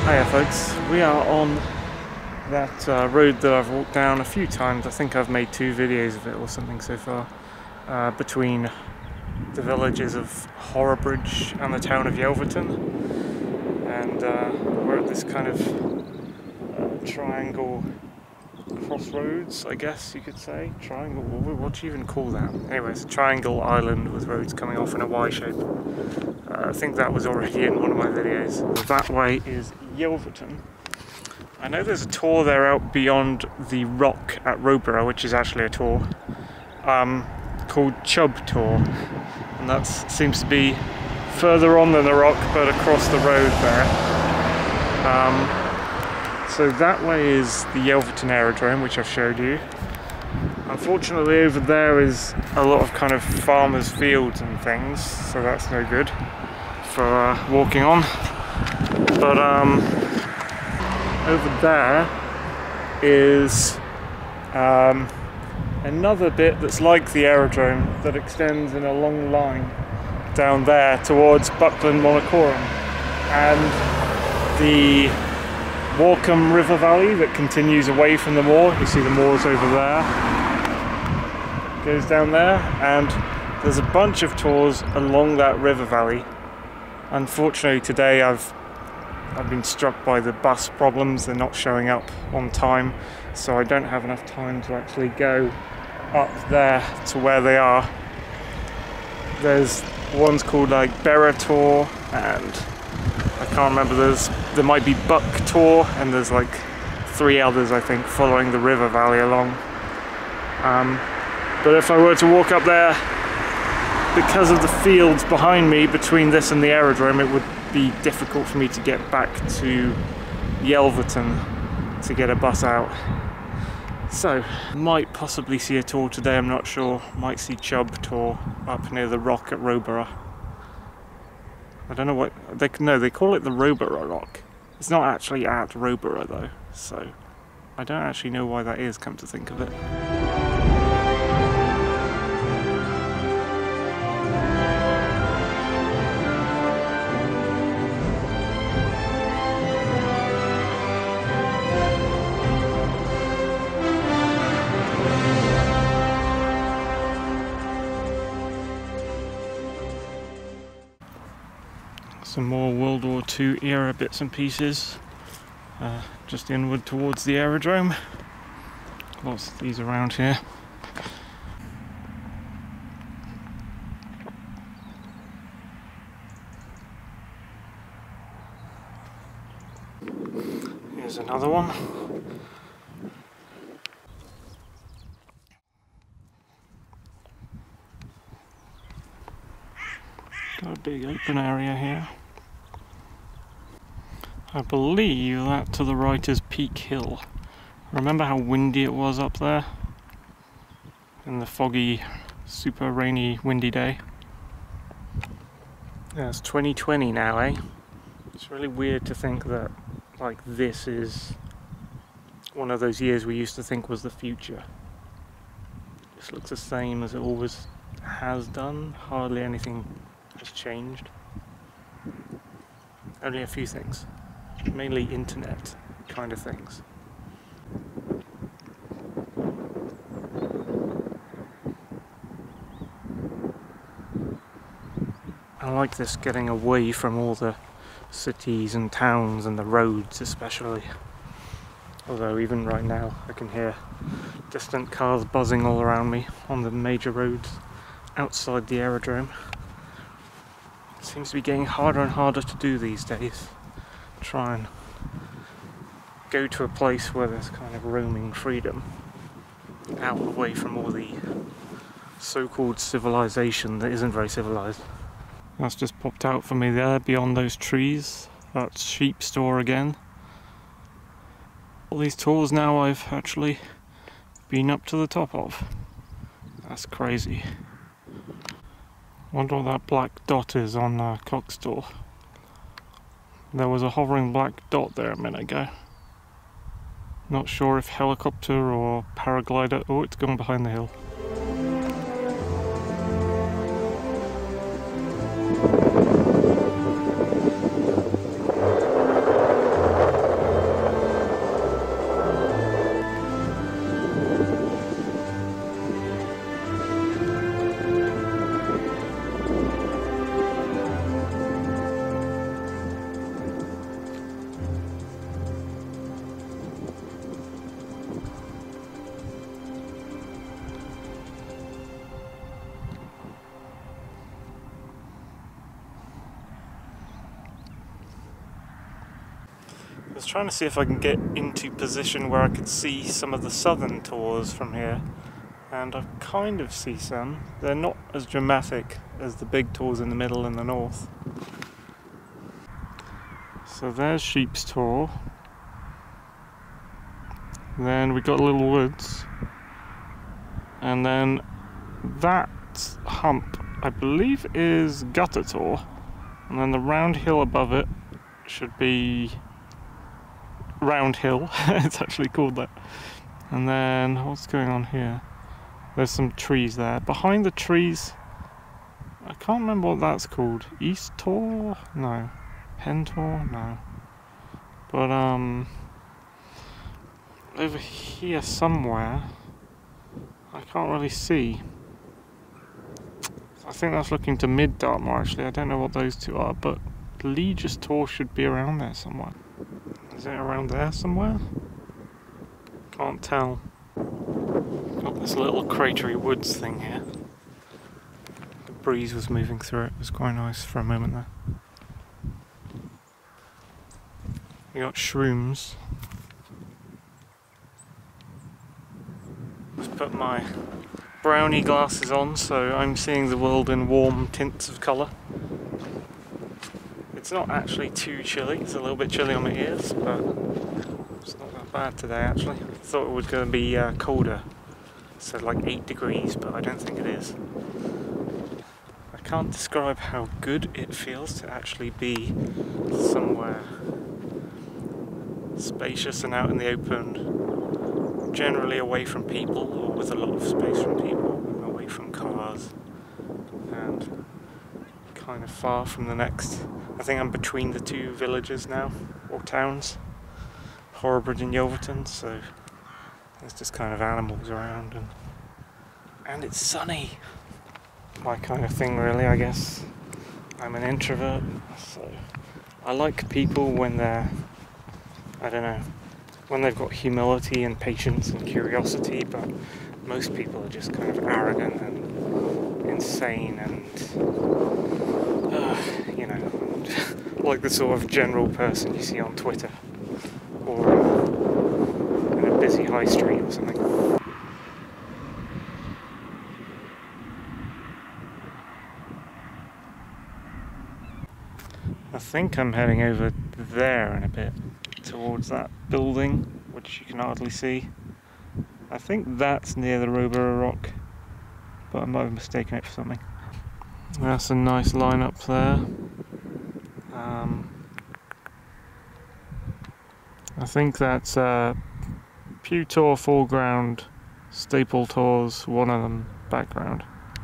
Hiya folks, we are on that road that I've walked down a few times. I think I've made 2 videos of it or something so far, between the villages of Horrabridge and the town of Yelverton. And we're at this kind of triangle crossroads, I guess you could say. Triangle, what do you even call that? Anyway, it's a triangle island with roads coming off in a Y shape. I think that was already in one of my videos. That way is Yelverton. I know there's a tour there out beyond the rock at Roborough, which is actually a tour, called Chubb Tour. And that seems to be further on than the rock, but across the road there. So that way is the Yelverton Aerodrome, which I've showed you. Unfortunately over there is a lot of kind of farmers' fields and things, so that's no good for walking on. But over there is another bit that's like the aerodrome that extends in a long line down there towards Buckland Monacorum, and the Walcombe River Valley that continues away from the moor. You see the moors over there, goes down there, and there's a bunch of tours along that river valley. Unfortunately today I've been struck by the bus problems. They're not showing up on time, so I don't have enough time to actually go up there to where they are. There's one's called like Berra Tour, and I can't remember, there might be Buck Tour, and there's like 3 others I think following the river valley along. But if I were to walk up there, because of the fields behind me between this and the aerodrome, it would be difficult for me to get back to Yelverton to get a bus out. So, might possibly see a tour today, I'm not sure. Might see Chubb Tour up near the rock at Roborough. I don't know what they call it, the Roborough Rock. It's not actually at Roborough though, so I don't actually know why that is, come to think of it. Some more World War II era bits and pieces, just inward towards the aerodrome. Lots of these around here. Here's another one. Got a big open area here. I believe that to the right is Peak Hill. Remember how windy it was up there? In the foggy, super rainy, windy day? Yeah, it's 2020 now, eh? It's really weird to think that, like, this is one of those years we used to think was the future. It just looks the same as it always has done. Hardly anything has changed. Only a few things. Mainly internet kind of things. I like this getting away from all the cities and towns and the roads especially. Although even right now I can hear distant cars buzzing all around me on the major roads outside the aerodrome. It seems to be getting harder and harder to do these days. Try and go to a place where there's kind of roaming freedom, out away from all the so-called civilization that isn't very civilized. That's just popped out for me there beyond those trees. That's Sheep Store again. All these tours now I've actually been up to the top of. That's crazy. Wonder what that black dot is on Cox Store. There was a hovering black dot there a minute ago. Not sure if helicopter or paraglider. Oh, it's gone behind the hill. was trying to see if I can get into position where I could see some of the southern tors from here, and I kind of see some. They're not as dramatic as the big tors in the middle and the north. So there's Sheep's Tor. Then we got Little Woods, and then that hump I believe is Gutter Tor, and then the round hill above it should be Round Hill. It's actually called that. And then what's going on here? There's some trees there. Behind the trees, I can't remember what that's called. East Tor? No. Hen Tor? No. But over here somewhere, I can't really see. I think that's looking to Mid Dartmoor actually. I don't know what those two are, but Legis Tor should be around there somewhere. Is it around there somewhere? Can't tell. Got this little cratery woods thing here. The breeze was moving through it. It was quite nice for a moment there. We got shrooms. Just put my brownie glasses on, so I'm seeing the world in warm tints of colour. It's not actually too chilly. It's a little bit chilly on my ears, but it's not that bad today actually. I thought it was going to be colder. It said like 8 degrees, but I don't think it is. I can't describe how good it feels to actually be somewhere spacious and out in the open, generally away from people, or with a lot of space from people, and away from cars, and kind of far from the next. I think I'm between the two villages now, or towns, Horrabridge and Yelverton, so there's just kind of animals around, and it's sunny. My kind of thing really, I guess. I'm an introvert, so I like people when they're, I don't know, when they've got humility and patience and curiosity, but most people are just kind of arrogant and insane and, you know, like the sort of general person you see on Twitter or in a busy high street or something. I think I'm heading over there in a bit, towards that building, which you can hardly see. I think that's near the Rowborough Rock, but I might have mistaken it for something. That's a nice line up there. I think that's Pew Tor foreground, Staple Tor's one of them background.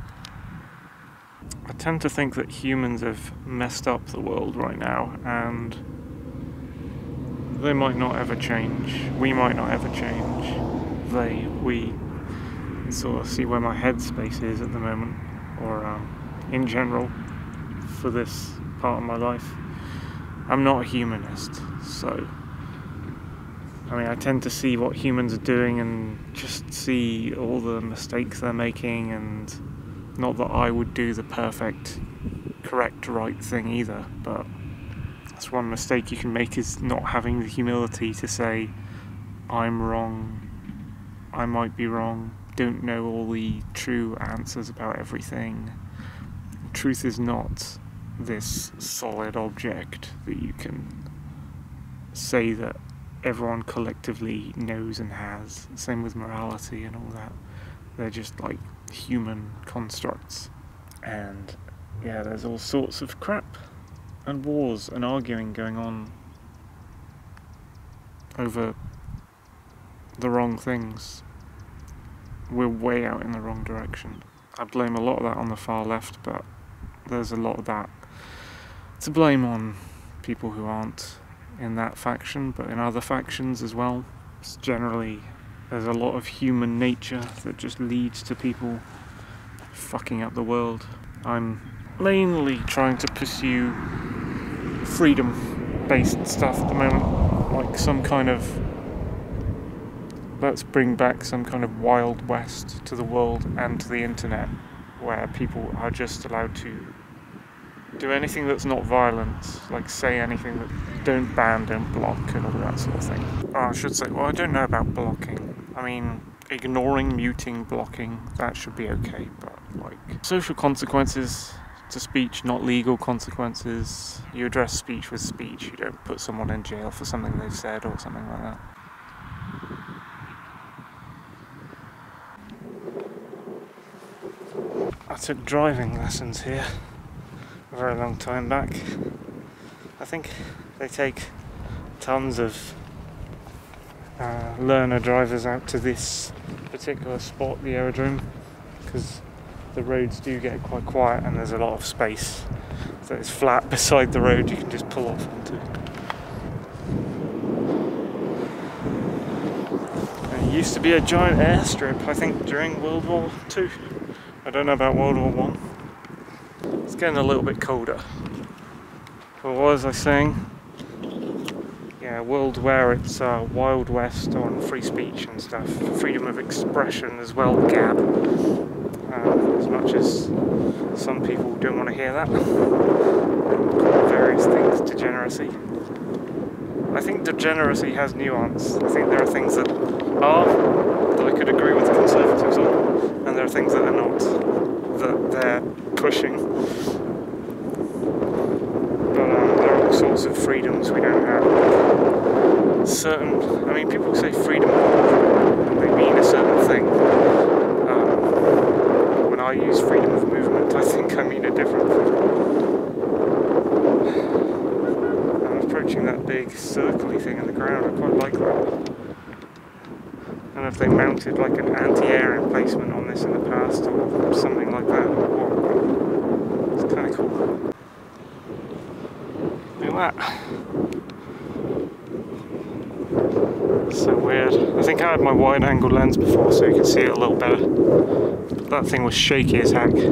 I tend to think that humans have messed up the world right now, and they might not ever change. We might not ever change. We sort of see where my headspace is at the moment, or in general, for this part of my life. I'm not a humanist, so I mean, I tend to see what humans are doing and just see all the mistakes they're making, and not that I would do the perfect, correct, right thing either, but that's one mistake you can make, is not having the humility to say, I'm wrong, I might be wrong, don't know all the true answers about everything. Truth is not this solid object that you can say that everyone collectively knows and has. Same with morality and all that. They're just like human constructs. And yeah, there's all sorts of crap and wars and arguing going on over the wrong things. We're way out in the wrong direction. I blame a lot of that on the far left, but there's a lot of that to blame on people who aren't in that faction, but in other factions as well. It's generally, there's a lot of human nature that just leads to people fucking up the world. I'm mainly trying to pursue freedom-based stuff at the moment, like some kind of, let's bring back some kind of Wild West to the world and to the internet, where people are just allowed to do anything that's not violent, like say anything that don't ban, don't block and all that sort of thing. Oh, I should say, well, I don't know about blocking. I mean, ignoring, muting, blocking, that should be okay, but like social consequences to speech, not legal consequences. You address speech with speech, you don't put someone in jail for something they've said or something like that. I took driving lessons here a very long time back. I think they take tons of learner drivers out to this particular spot, the aerodrome, because the roads do get quite quiet and there's a lot of space. So it's flat beside the road you can just pull off onto. And it used to be a giant airstrip, I think, during World War II. I don't know about World War I. It's getting a little bit colder. But what was I saying? Yeah, a world where it's Wild West on free speech and stuff. Freedom of expression as well, gab. As much as some people don't want to hear that. Call various things degeneracy. I think degeneracy has nuance. I think there are things that I could agree with the Conservatives on, and there are things that are not, that they're pushing. But there are all sorts of freedoms we don't have. Certain, I mean, people say freedom of movement, they mean a certain thing. When I use freedom of movement, I think I mean a different thing. I'm approaching that big circly thing in the ground, I quite like that. I don't know if they mounted like an anti-air emplacement on this in the past or something like that. It's kind of cool. Look at that. So weird. I think I had my wide angle lens before so you could see it a little better. That thing was shaky as heck.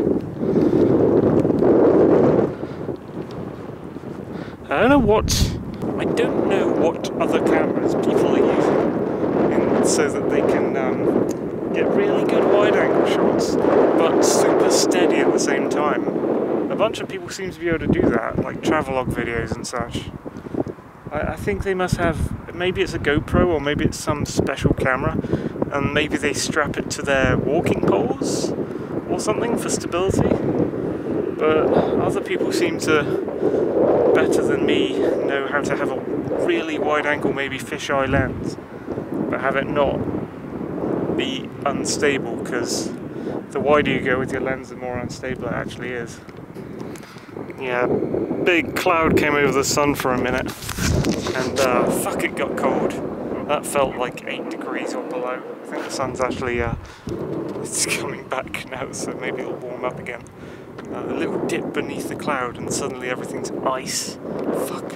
I don't know what other cameras people are using so that they can get really good wide angle shots, but super steady at the same time. A bunch of people seem to be able to do that, like travelogue videos and such. I think they must have, maybe it's a GoPro or maybe it's some special camera, and maybe they strap it to their walking poles or something for stability. But other people seem to, better than me, know how to have a really wide angle, maybe fisheye lens, but have it not be unstable, because the wider you go with your lens, the more unstable it actually is. Yeah, big cloud came over the sun for a minute, and fuck, it got cold. That felt like 8 degrees or below. I think the sun's actually it's coming back now, so maybe it'll warm up again. A little dip beneath the cloud and suddenly everything's ice. Fuck.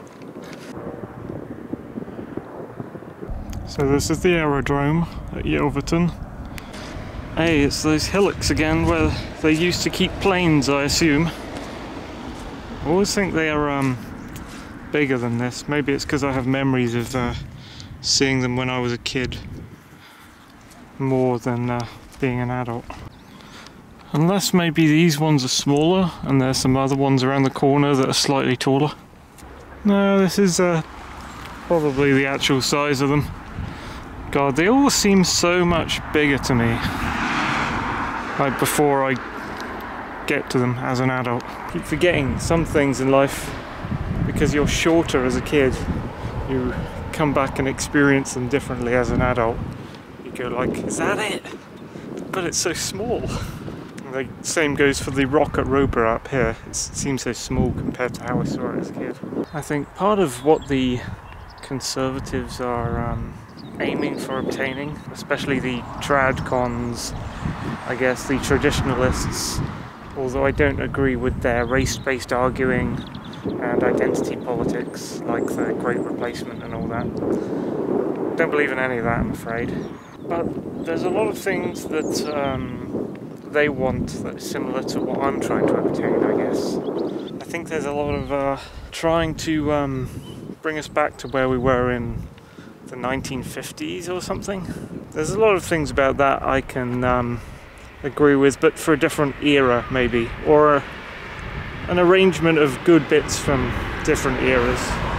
So this is the aerodrome at Yelverton. Hey, it's those hillocks again where they used to keep planes, I assume. I always think they are bigger than this. Maybe it's because I have memories of seeing them when I was a kid more than being an adult. Unless maybe these ones are smaller and there's some other ones around the corner that are slightly taller. No, this is probably the actual size of them. God, they all seem so much bigger to me, like before I get to them as an adult. I keep forgetting some things in life, because you're shorter as a kid, you come back and experience them differently as an adult. You go like, is that it? But it's so small. The same goes for the rock at Roborough up here. It seems so small compared to how I saw it as a kid. I think part of what the Conservatives are aiming for obtaining, especially the tradcons, I guess the traditionalists, although I don't agree with their race-based arguing and identity politics like the Great Replacement and all that. Don't believe in any of that, I'm afraid. But there's a lot of things that they want that is similar to what I'm trying to obtain, I guess. I think there's a lot of trying to bring us back to where we were in the 1950s or something. There's a lot of things about that I can agree with, but for a different era maybe, or an arrangement of good bits from different eras.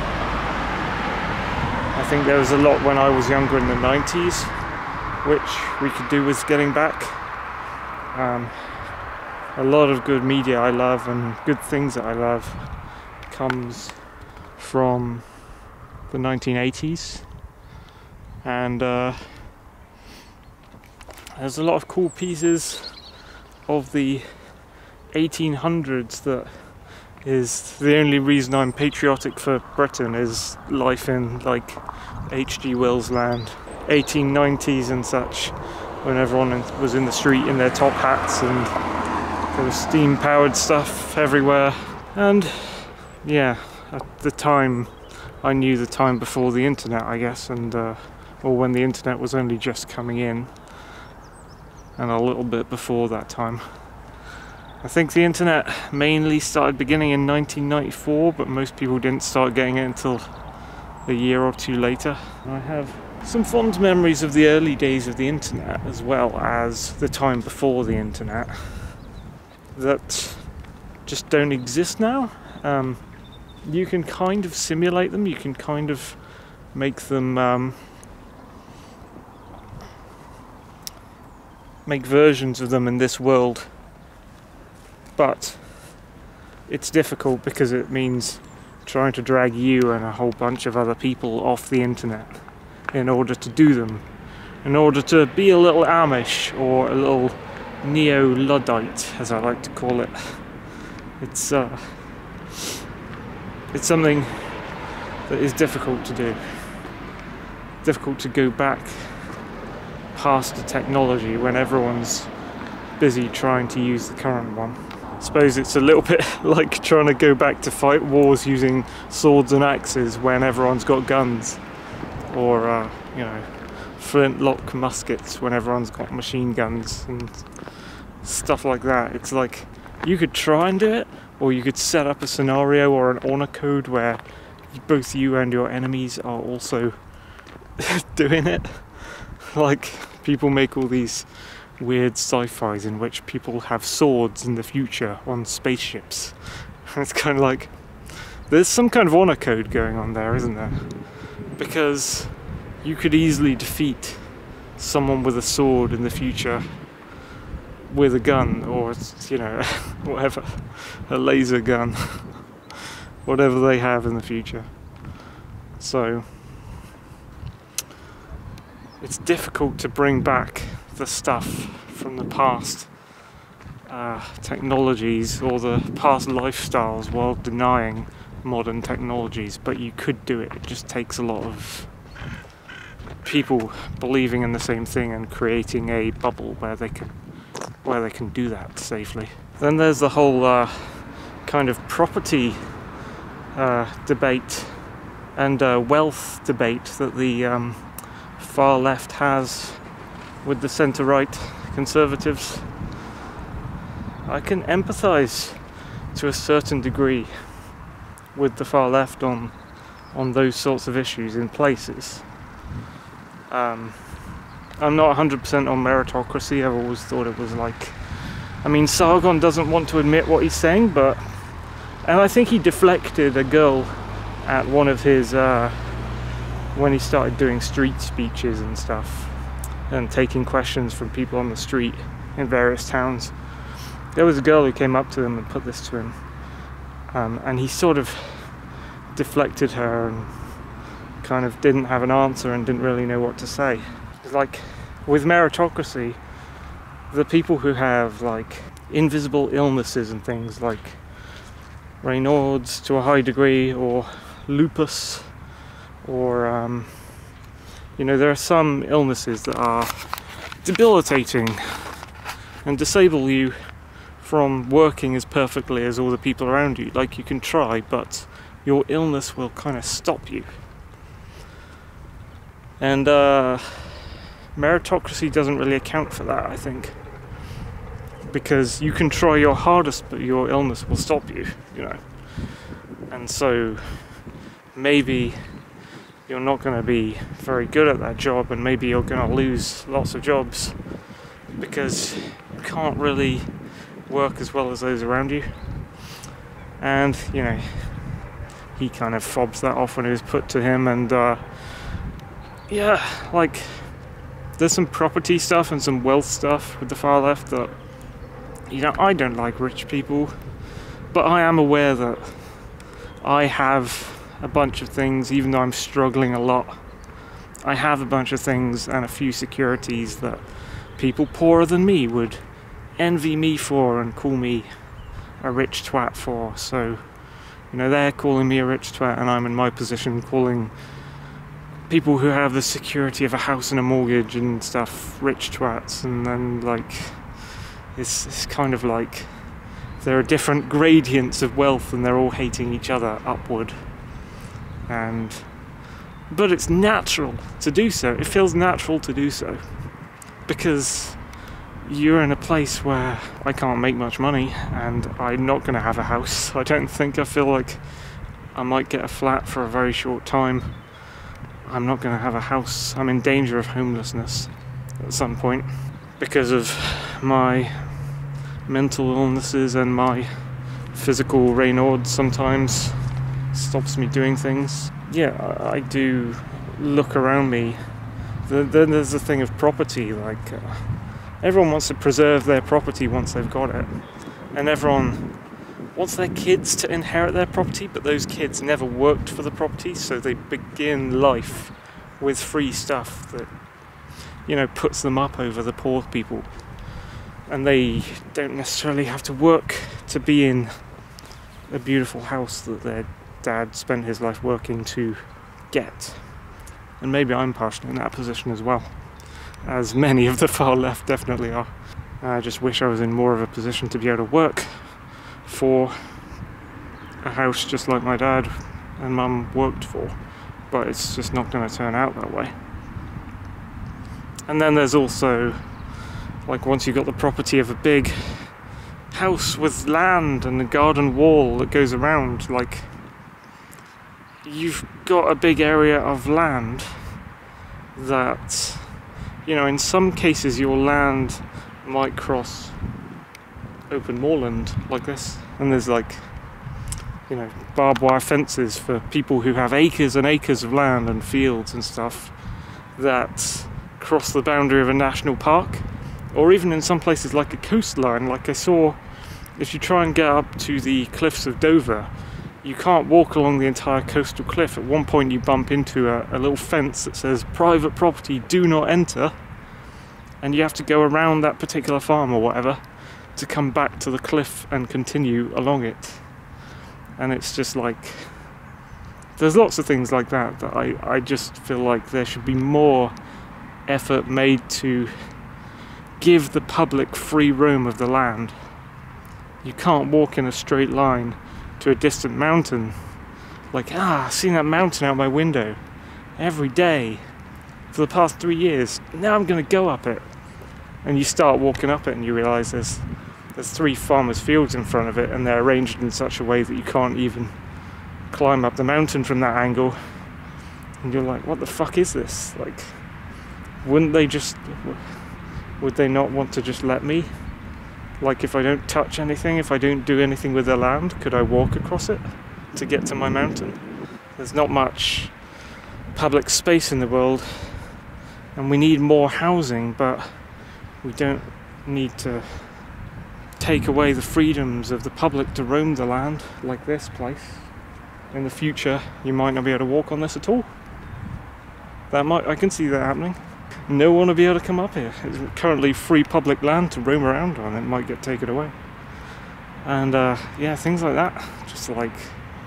I think there was a lot when I was younger in the 90s, which we could do with getting back. A lot of good media I love and good things that I love comes from the 1980s, and there's a lot of cool pieces of the 1800s that is the only reason I'm patriotic for Britain, is life in like H.G. Wells land, 1890s and such, when everyone was in the street in their top hats and there was steam powered stuff everywhere. And yeah, at the time I knew the time before the internet, I guess, and or when the internet was only just coming in, and a little bit before that time. I think the internet mainly started beginning in 1994, but most people didn't start getting it until a year or two later. I have some fond memories of the early days of the internet, as well as the time before the internet, that just don't exist now. You can kind of simulate them, you can kind of make them make versions of them in this world, but it's difficult because it means trying to drag you and a whole bunch of other people off the internet in order to do them, in order to be a little Amish or a little Neo-Luddite, as I like to call it. It's something that is difficult to do. Difficult to go back past the technology when everyone's busy trying to use the current one. I suppose it's a little bit like trying to go back to fight wars using swords and axes when everyone's got guns, or you know, flintlock muskets when everyone's got machine guns and stuff like that. It's like you could try and do it, or you could set up a scenario or an honor code where both you and your enemies are also doing it. Like, people make all these weird sci-fis in which people have swords in the future on spaceships. And it's kind of like, there's some kind of honor code going on there, isn't there? Because you could easily defeat someone with a sword in the future with a gun, or, you know, whatever, a laser gun, whatever they have in the future. So it's difficult to bring back the stuff from the past technologies or the past lifestyles while denying modern technologies, but you could do it. It just takes a lot of people believing in the same thing and creating a bubble where they can do that safely. Then there's the whole kind of property debate and wealth debate that the far left has with the centre-right conservatives. I can empathise to a certain degree with the far left on those sorts of issues in places. I'm not 100% on meritocracy. I've always thought it was like, I mean, Sargon doesn't want to admit what he's saying, but, and I think he deflected a girl at one of his when he started doing street speeches and stuff and taking questions from people on the street in various towns. There was a girl who came up to him and put this to him, and he sort of deflected her and kind of didn't have an answer and didn't really know what to say. It's like with meritocracy, the people who have like invisible illnesses and things like Raynaud's to a high degree, or lupus, or you know, there are some illnesses that are debilitating and disable you from working as perfectly as all the people around you. Like, you can try, but your illness will kind of stop you. And meritocracy doesn't really account for that, I think, because you can try your hardest, but your illness will stop you, you know. And so maybe you're not going to be very good at that job, and maybe you're going to lose lots of jobs because you can't really work as well as those around you. And, you know, he kind of fobs that off when it was put to him. And yeah, like, there's some property stuff and some wealth stuff with the far left that, you know, I don't like rich people, but I am aware that I have a bunch of things, even though I'm struggling a lot. I have a bunch of things and a few securities that people poorer than me would envy me for and call me a rich twat for. So, you know, they're calling me a rich twat, and I'm in my position calling people who have the security of a house and a mortgage and stuff rich twats. And then, like, it's kind of like there are different gradients of wealth and they're all hating each other upward. But it's natural to do so. It feels natural to do so because you're in a place where I can't make much money and I'm not going to have a house. I don't think. I feel like I might get a flat for a very short time. I'm not going to have a house. I'm in danger of homelessness at some point because of my mental illnesses, and my physical Raynaud sometimes stops me doing things. Yeah, I do look around me. Then there's the thing of property, like everyone wants to preserve their property once they've got it, and everyone wants their kids to inherit their property, but those kids never worked for the property, so they begin life with free stuff that, you know, puts them up over the poor people, and they don't necessarily have to work to be in a beautiful house that their dad spent his life working to get. And maybe I'm partially in that position as well, as many of the far left definitely are. I just wish I was in more of a position to be able to work for a house just like my dad and mum worked for, but it's just not going to turn out that way. And then there's also, like, once you've got the property of a big house with land and a garden wall that goes around, like, you've got a big area of land that, you know, in some cases your land might cross open moorland like this, and there's, like, you know, barbed wire fences for people who have acres and acres of land and fields and stuff that cross the boundary of a national park, or even in some places like a coastline. Like I saw, if you try and get up to the cliffs of Dover, you can't walk along the entire coastal cliff. At one point you bump into a little fence that says private property, do not enter, and you have to go around that particular farm or whatever to come back to the cliff and continue along it. And it's just like, there's lots of things like that that I just feel like there should be more effort made to give the public free roam of the land. You can't walk in a straight line to a distant mountain, like, I've seen that mountain out my window every day for the past 3 years, now I'm going to go up it. And you start walking up it and you realise there's 3 farmers' fields in front of it, and they're arranged in such a way that you can't even climb up the mountain from that angle. And you're like, what the fuck is this? Like, would they not want to just let me? Like, if I don't touch anything, if I don't do anything with the land, could I walk across it to get to my mountain? There's not much public space in the world, and we need more housing, but we don't need to take away the freedoms of the public to roam the land like this place. In the future, you might not be able to walk on this at all. I can see that happening. No one will be able to come up here. It's currently free public land to roam around on. It might get taken away. And yeah, things like that. Just like,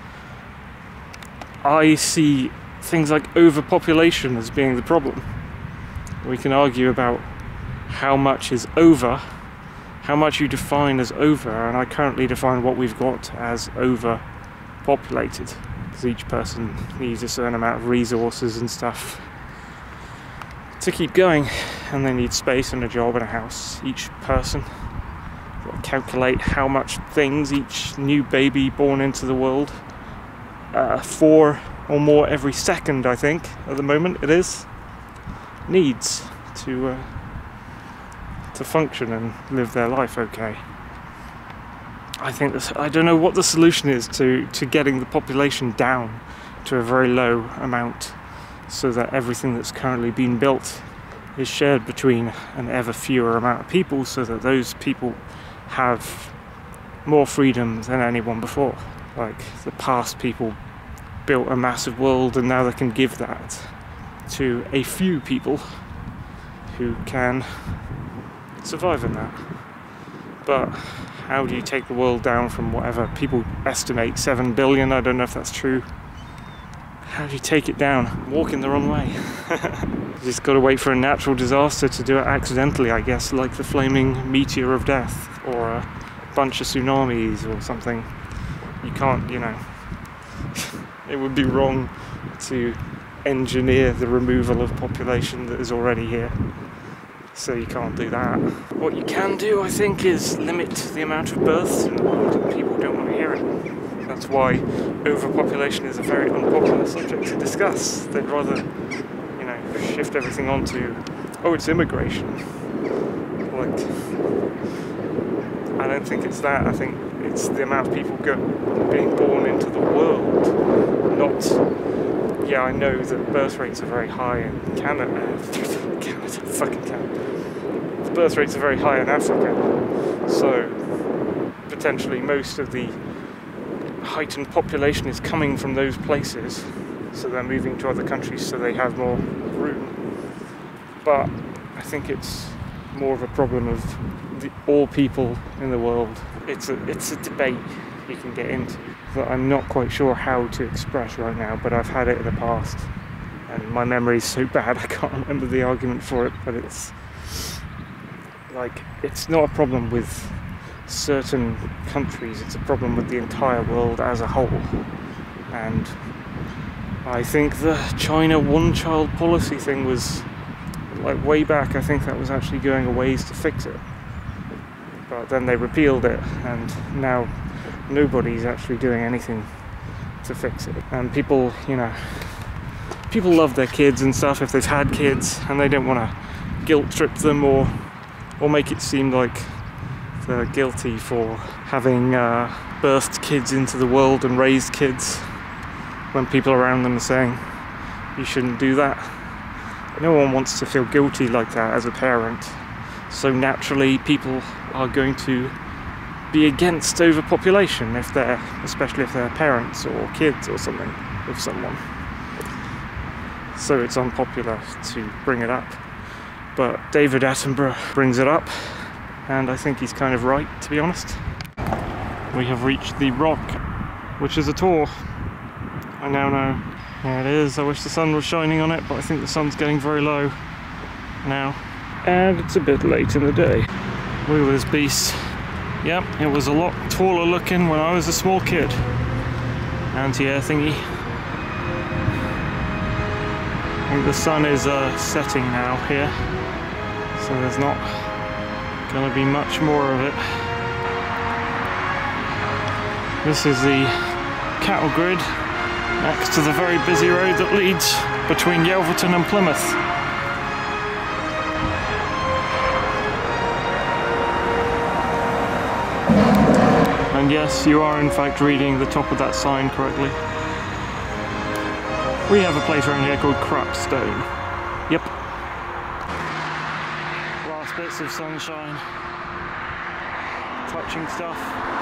I see things like overpopulation as being the problem. We can argue about how much is over, how much you define as over, and I currently define what we've got as overpopulated, because each person needs a certain amount of resources and stuff to keep going, and they need space and a job and a house. Each person, calculate how much things each new baby born into the world, 4 or more every second, I think at the moment it is, needs to function and live their life okay. I think I don't know what the solution is to getting the population down to a very low amount, so that everything that's currently being built is shared between an ever fewer amount of people, so that those people have more freedom than anyone before. Like, the past people built a massive world, and now they can give that to a few people who can survive in that. But how do you take the world down from whatever people estimate 7 billion? I don't know if that's true. How do you take it down? Walking the wrong way. You just got to wait for a natural disaster to do it accidentally, I guess, like the flaming meteor of death, or a bunch of tsunamis or something. You can't, you know, it would be wrong to engineer the removal of population that is already here. So you can't do that. What you can do, I think, is limit the amount of births in the world, and people don't want to hear it. That's why overpopulation is a very unpopular subject to discuss. They'd rather, you know, shift everything onto, oh, it's immigration. Like, I don't think it's that. I think it's the amount of people being born into the world, not... Yeah, I know that birth rates are very high in Canada. Fucking Canada. The birth rates are very high in Africa, so potentially most of the heightened population is coming from those places, so they're moving to other countries so they have more room. But I think it's more of a problem of all people in the world. It's a debate you can get into that I'm not quite sure how to express right now, but I've had it in the past, and my memory is so bad I can't remember the argument for it. But it's like, it's not a problem with certain countries, it's a problem with the entire world as a whole. And I think the China one-child policy thing was, like, way back, I think that was actually going a ways to fix it, but then they repealed it, and now nobody's actually doing anything to fix it. And people, you know, people love their kids and stuff if they've had kids, and they don't want to guilt trip them or make it seem like they're guilty for having birthed kids into the world and raised kids, when people around them are saying you shouldn't do that. No one wants to feel guilty like that as a parent, so naturally people are going to be against overpopulation, especially if they're parents or kids or something of someone. So it's unpopular to bring it up. But David Attenborough brings it up, and I think he's kind of right, to be honest. We have reached the rock, which is a tour. I now know. There it is. I wish the sun was shining on it, but I think the sun's getting very low now. And it's a bit late in the day. Look at this beast. Yep, it was a lot taller looking when I was a small kid. Anti-air thingy. I think the sun is setting now here, so there's not going to be much more of it. This is the cattle grid next to the very busy road that leads between Yelverton and Plymouth. And yes, you are in fact reading the top of that sign correctly. We have a place around here called Crapstone. Yep. Last bits of sunshine, touching stuff.